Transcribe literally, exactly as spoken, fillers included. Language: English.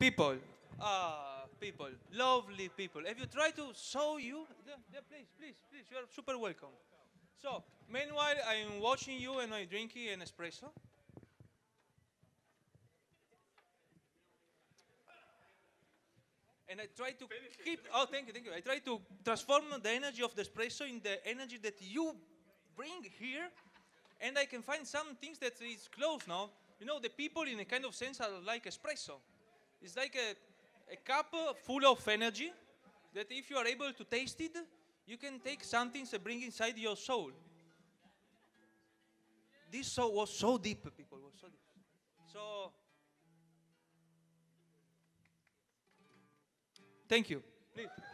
People, ah, people, lovely people. Have you tried to show you? Yeah, yeah, please, please, please. You are super welcome. So, meanwhile, I'm watching you and I'm drinking an espresso. And I try to keep. Oh, thank you, thank you. I try to transform the energy of the espresso in the energy that you bring here, and I can find some things that is close now. You know, the people in a kind of sense are like espresso. It's like a, a cup full of energy that if you are able to taste it, you can take something to bring inside your soul. This soul was so deep, people. Was so deep. So, thank you. Please.